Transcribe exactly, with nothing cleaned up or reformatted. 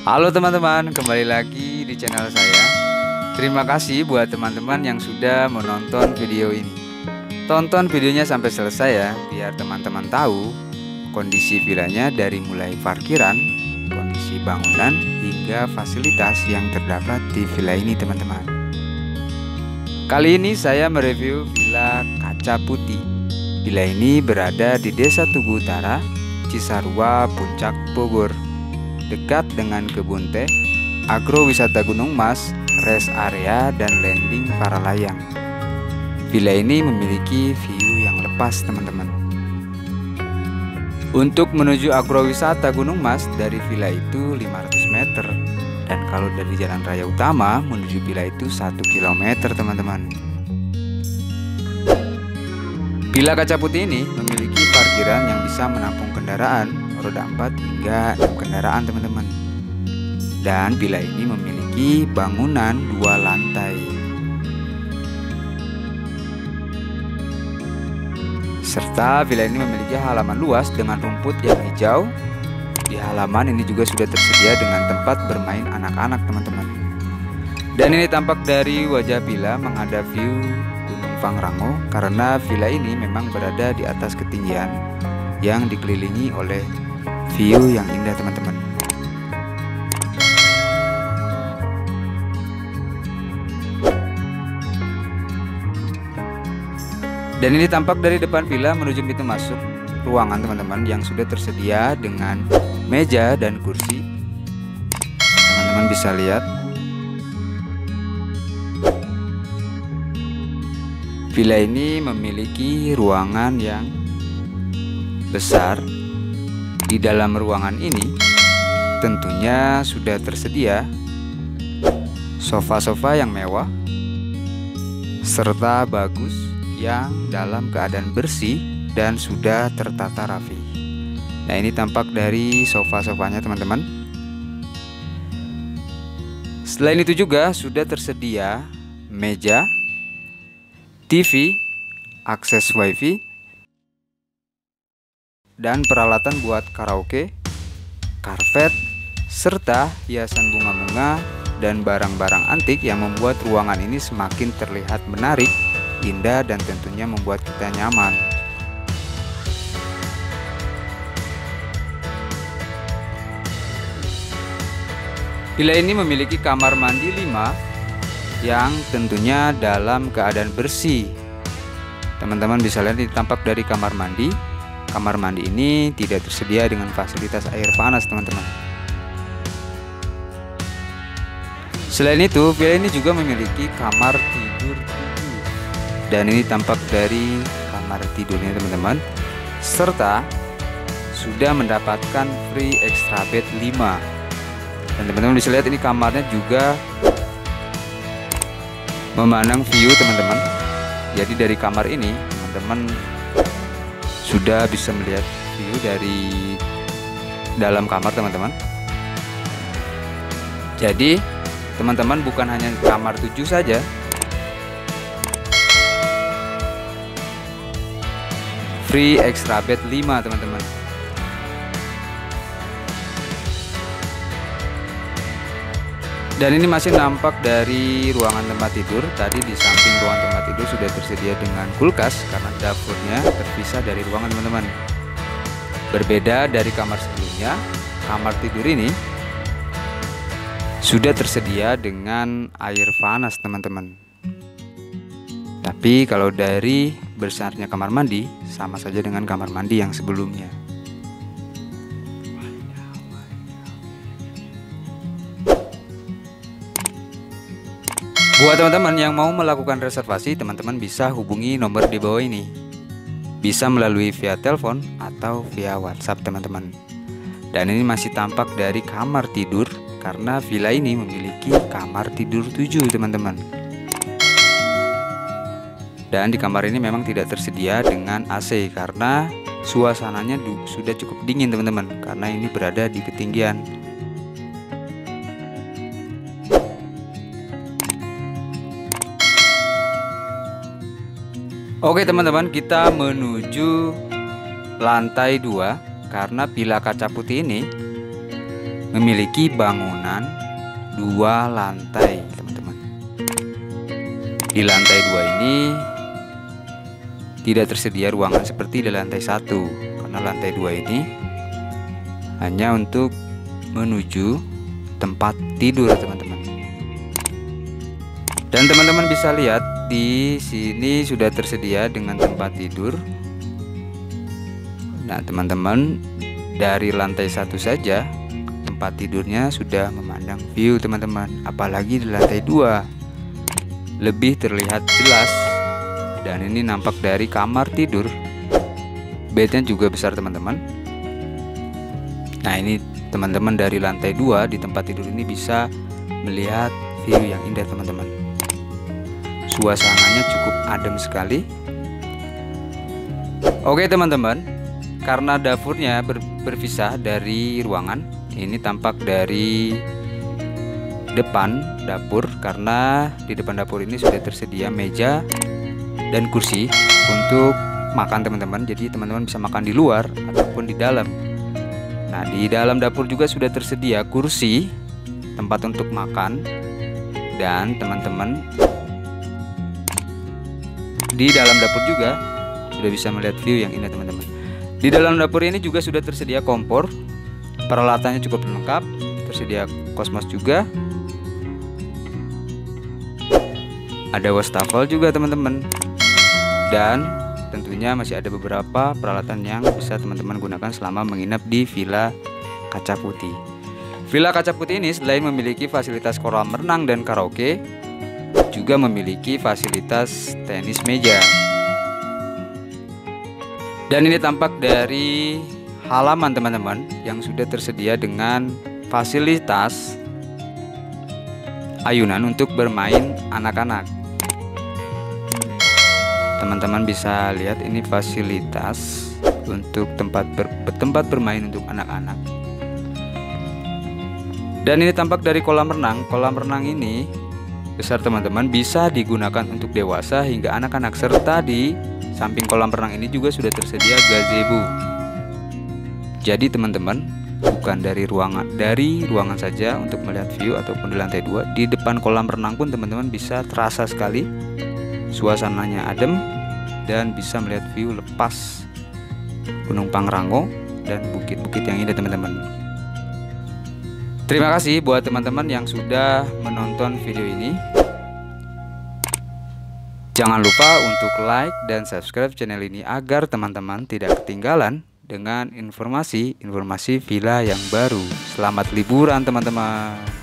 Halo teman-teman, kembali lagi di channel saya. Terima kasih buat teman-teman yang sudah menonton video ini. Tonton videonya sampai selesai ya, biar teman-teman tahu kondisi villanya dari mulai parkiran, kondisi bangunan, hingga fasilitas yang terdapat di villa ini teman-teman. Kali ini saya mereview Villa Kaca Putih. Villa ini berada di Desa Tugu Utara, Cisarua, Puncak, Bogor, dekat dengan kebun teh, agrowisata Gunung Mas, rest area, dan landing para layang. Villa ini memiliki view yang lepas teman-teman. Untuk menuju agrowisata Gunung Mas dari villa itu lima ratus meter, dan kalau dari jalan raya utama menuju villa itu satu kilometer teman-teman. Villa Kaca Putih ini memiliki parkiran yang bisa menampung kendaraan roda empat hingga enam kendaraan teman-teman. Dan villa ini memiliki bangunan dua lantai. Serta villa ini memiliki halaman luas dengan rumput yang hijau. Di halaman ini juga sudah tersedia dengan tempat bermain anak-anak teman-teman. Dan ini tampak dari wajah villa menghadap view Gunung Pangrango, karena villa ini memang berada di atas ketinggian yang dikelilingi oleh view yang indah teman-teman. Dan ini tampak dari depan villa menuju pintu masuk ruangan teman-teman yang sudah tersedia dengan meja dan kursi. Teman-teman bisa lihat. Villa ini memiliki ruangan yang besar. Di dalam ruangan ini tentunya sudah tersedia sofa-sofa yang mewah serta bagus yang dalam keadaan bersih dan sudah tertata rapi. Nah, ini tampak dari sofa-sofanya teman-teman. Selain itu juga sudah tersedia meja, T V, akses wifi, dan peralatan buat karaoke, karpet, serta hiasan bunga-bunga dan barang-barang antik yang membuat ruangan ini semakin terlihat menarik, indah, dan tentunya membuat kita nyaman. Villa ini memiliki kamar mandi lima yang tentunya dalam keadaan bersih. Teman-teman bisa lihat ini tampak dari kamar mandi. Kamar mandi ini tidak tersedia dengan fasilitas air panas teman-teman. Selain itu, villa ini juga memiliki kamar tidur tujuh. Dan ini tampak dari kamar tidurnya teman-teman. Serta sudah mendapatkan free extra bed lima. Dan teman-teman bisa lihat ini kamarnya juga memandang view teman-teman. Jadi dari kamar ini teman-teman sudah bisa melihat view dari dalam kamar teman-teman. Jadi teman-teman bukan hanya kamar tujuh saja, free extra bed lima teman-teman. Dan ini masih nampak dari ruangan tempat tidur. Tadi di samping ruangan tempat tidur sudah tersedia dengan kulkas karena dapurnya terpisah dari ruangan teman-teman. Berbeda dari kamar sebelumnya, kamar tidur ini sudah tersedia dengan air panas teman-teman. Tapi kalau dari besarnya kamar mandi sama saja dengan kamar mandi yang sebelumnya. Buat teman-teman yang mau melakukan reservasi, teman-teman bisa hubungi nomor di bawah ini. Bisa melalui via telepon atau via WhatsApp teman-teman. Dan ini masih tampak dari kamar tidur karena villa ini memiliki kamar tidur tujuh teman-teman. Dan di kamar ini memang tidak tersedia dengan A C karena suasananya sudah cukup dingin teman-teman, karena ini berada di ketinggian. Oke teman-teman, kita menuju lantai dua karena Villa Kaca Putih ini memiliki bangunan dua lantai, teman-teman. Di lantai dua ini tidak tersedia ruangan seperti di lantai satu, karena lantai dua ini hanya untuk menuju tempat tidur, teman-teman. Dan teman-teman bisa lihat di sini sudah tersedia dengan tempat tidur. Nah, teman-teman, dari lantai satu saja tempat tidurnya sudah memandang view, teman-teman. Apalagi di lantai dua lebih terlihat jelas. Dan ini nampak dari kamar tidur. Bednya juga besar, teman-teman. Nah, ini teman-teman dari lantai dua di tempat tidur ini bisa melihat view yang indah, teman-teman. Suasananya cukup adem sekali. Oke, teman-teman, karena dapurnya ber berpisah dari ruangan, ini tampak dari depan dapur, karena di depan dapur ini sudah tersedia meja dan kursi untuk makan, teman-teman. Jadi teman-teman bisa makan di luar ataupun di dalam. Nah, di dalam dapur juga sudah tersedia kursi, tempat untuk makan, dan teman-teman di dalam dapur juga sudah bisa melihat view yang indah, teman-teman. Di dalam dapur ini juga sudah tersedia kompor, peralatannya cukup lengkap, tersedia kosmos juga, ada wastafel juga, teman-teman. Dan tentunya masih ada beberapa peralatan yang bisa teman-teman gunakan selama menginap di Villa Kaca Putih. Villa Kaca Putih ini selain memiliki fasilitas kolam renang dan karaoke, juga memiliki fasilitas tenis meja. Dan ini tampak dari halaman, teman-teman, yang sudah tersedia dengan fasilitas ayunan untuk bermain anak-anak. Teman-teman bisa lihat ini fasilitas untuk tempat ber, tempat bermain untuk anak-anak. Dan ini tampak dari kolam renang. Kolam renang ini besar, teman-teman, bisa digunakan untuk dewasa hingga anak-anak, serta di samping kolam renang ini juga sudah tersedia gazebo. Jadi teman-teman, bukan dari ruangan dari ruangan saja untuk melihat view ataupun di lantai dua, di depan kolam renang pun teman-teman bisa terasa sekali suasananya adem dan bisa melihat view lepas Gunung Pangrango dan bukit-bukit yang indah, teman-teman. Terima kasih buat teman-teman yang sudah menonton video ini. Jangan lupa untuk like dan subscribe channel ini agar teman-teman tidak ketinggalan dengan informasi-informasi villa yang baru. Selamat liburan, teman-teman.